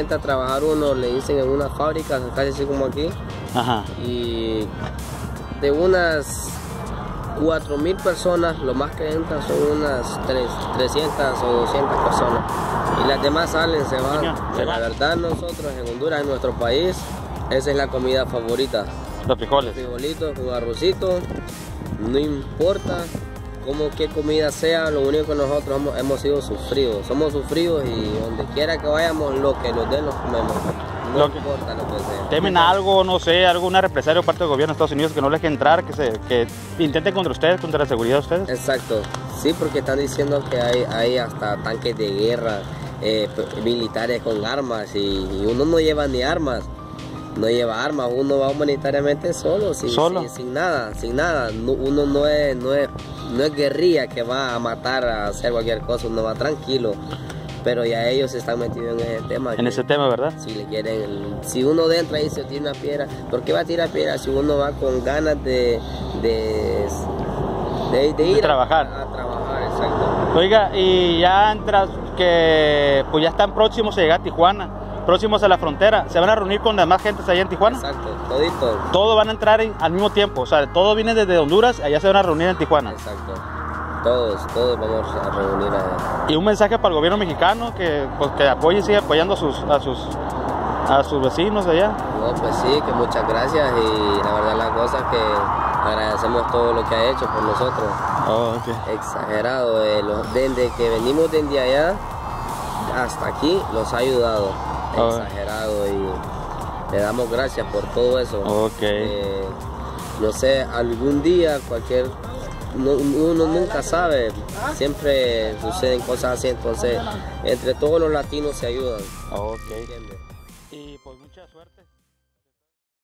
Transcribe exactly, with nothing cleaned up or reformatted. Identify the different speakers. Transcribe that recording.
Speaker 1: entra a trabajar uno, le dicen en una fábrica, casi así como aquí.
Speaker 2: Ajá.
Speaker 1: Y de unas cuatro mil personas, lo más que entran son unas trescientas o doscientas personas. Y las demás salen, se van.
Speaker 2: Se
Speaker 1: La
Speaker 2: van.
Speaker 1: verdad, nosotros en Honduras, en nuestro país, esa es la comida favorita.
Speaker 2: Los frijoles.
Speaker 1: Frijolitos con arrocito, no importa cómo qué comida sea, lo único que nosotros hemos, hemos sido sufridos, somos sufridos y donde quiera que vayamos, lo que nos den, nos comemos. No
Speaker 2: Lo que-
Speaker 1: importa lo que sea.
Speaker 2: ¿Temen algo, no sé, alguna represalia por parte del gobierno de Estados Unidos que no les deje entrar, que, se, que intenten contra ustedes, contra la seguridad de ustedes?
Speaker 1: Exacto, sí, porque están diciendo que hay, hay hasta tanques de guerra, eh, militares con armas y, y uno no lleva ni armas. No lleva armas, uno va humanitariamente solo, sin,
Speaker 2: ¿Solo?
Speaker 1: sin, sin nada, sin nada. No, uno no es, no, es, no es guerrilla que va a matar, a hacer cualquier cosa, uno va tranquilo. Pero ya ellos están metidos en ese tema.
Speaker 2: En ese tema, ¿verdad?
Speaker 1: Si le quieren, si uno entra y se tira una piedra, ¿por qué va a tirar piedra si uno va con ganas de, de, de, de ir
Speaker 2: De trabajar.
Speaker 1: A, a trabajar, exacto.
Speaker 2: Oiga, y ya entras que pues ya están próximos a llegar a Tijuana, próximos a la frontera, ¿se van a reunir con demás gentes allá en Tijuana?
Speaker 1: Exacto, todito.
Speaker 2: Todos van a entrar en- al mismo tiempo, o sea, todos vienen desde Honduras, allá se van a reunir en Tijuana.
Speaker 1: Exacto. Todos, todos vamos a reunir allá.
Speaker 2: Y un mensaje para el gobierno mexicano que, pues, que apoye y siga apoyando a sus, a sus, a sus vecinos de allá.
Speaker 1: No, pues sí, que muchas gracias y la verdad la cosa es que agradecemos todo lo que ha hecho por nosotros.
Speaker 2: Oh, okay.
Speaker 1: Exagerado, eh, los, desde que venimos desde allá hasta aquí los ha ayudado.
Speaker 2: Oh.
Speaker 1: Exagerado y le damos gracias por todo eso.
Speaker 2: Ok.
Speaker 1: Eh, no sé, algún día cualquier, no- uno nunca sabe, siempre suceden cosas así, entonces entre todos los latinos se ayudan.
Speaker 2: Ok.
Speaker 1: ¿Entiendes?
Speaker 2: Y pues mucha suerte.